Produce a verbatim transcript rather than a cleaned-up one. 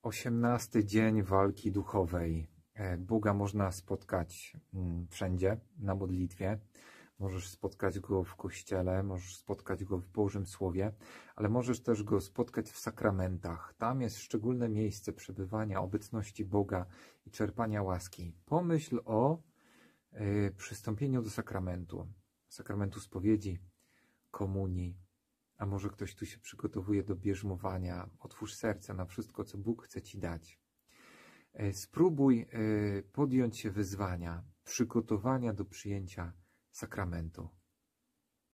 Osiemnasty dzień walki duchowej. Boga można spotkać wszędzie, na modlitwie. Możesz spotkać Go w Kościele, możesz spotkać Go w Bożym Słowie, ale możesz też Go spotkać w sakramentach. Tam jest szczególne miejsce przebywania obecności Boga i czerpania łaski. Pomyśl o y, przystąpieniu do sakramentu. Sakramentu spowiedzi, komunii. A może ktoś tu się przygotowuje do bierzmowania. Otwórz serce na wszystko, co Bóg chce Ci dać. Spróbuj podjąć się wyzwania, przygotowania do przyjęcia sakramentu.